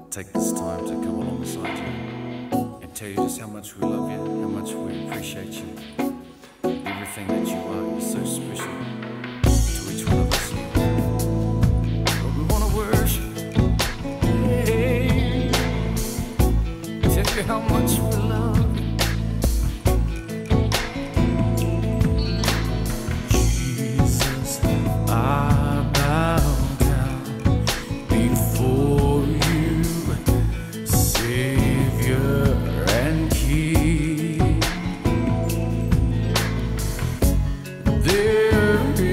take this time to come alongside you and tell you just how much we love you, how much we appreciate you. Everything that you are, you're so special to each one of us here. But we want to worship, hey, tell you how much we love you. Jesus, I bow down before you, Savior and King. There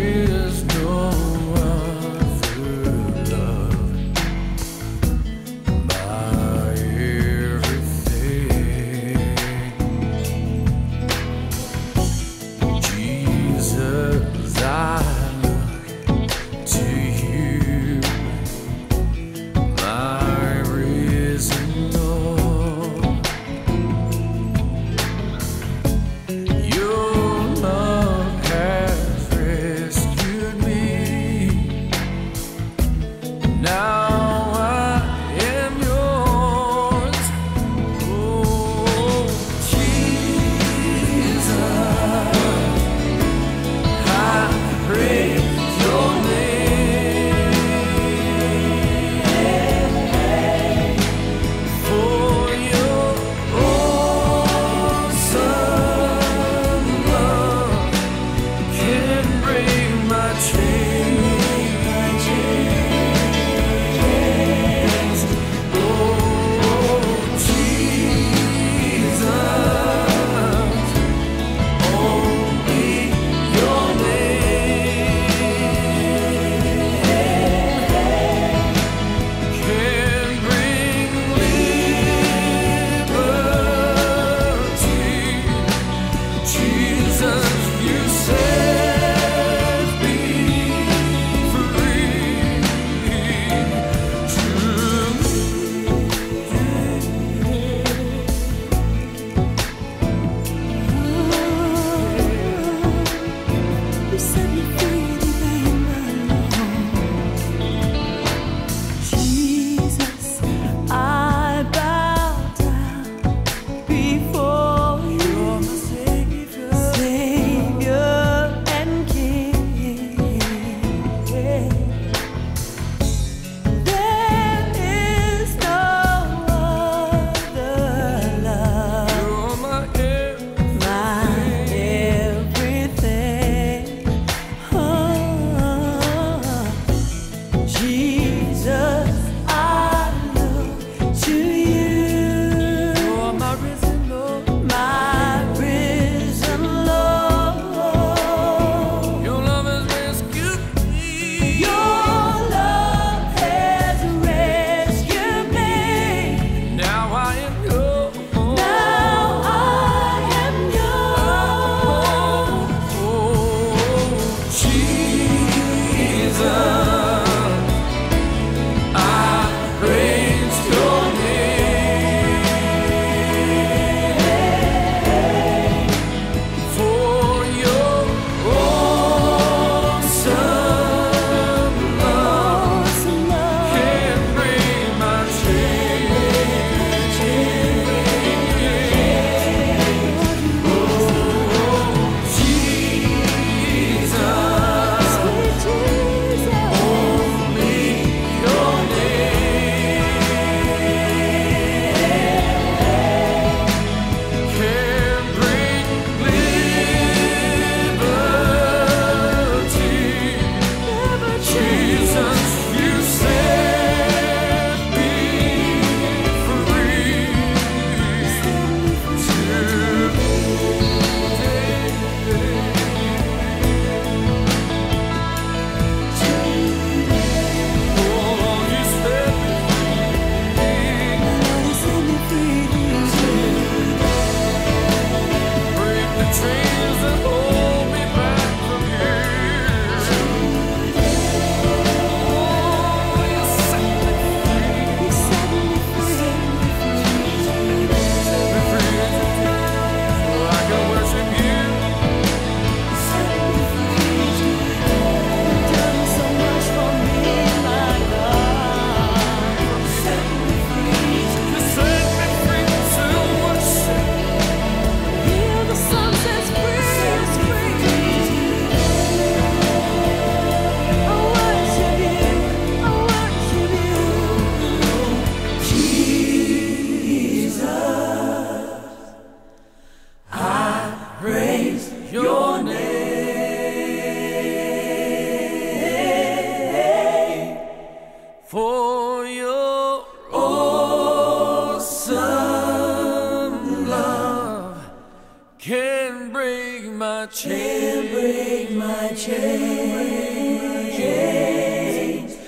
chains.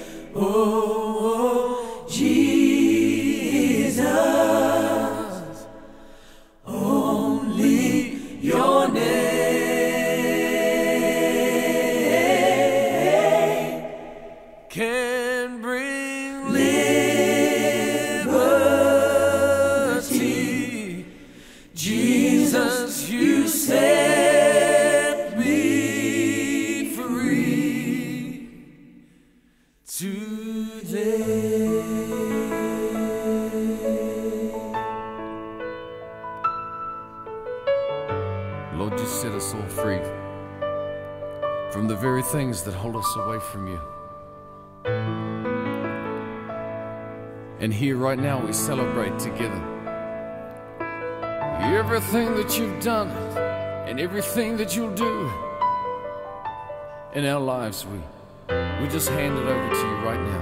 Oh, Jesus, only your name can bring liberty. Jesus, you set me free today. Lord, you set us all free from the very things that hold us away from you. And here right now we celebrate together everything that you've done and everything that you'll do in our lives. We just hand it over to you right now.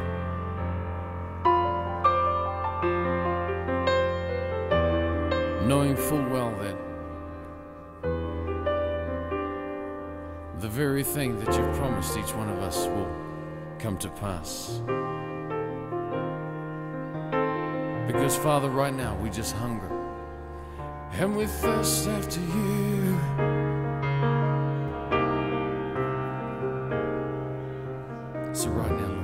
Knowing full well that the very thing that you've promised each one of us will come to pass. Because, Father, right now we just hunger and we thirst after you. So right now,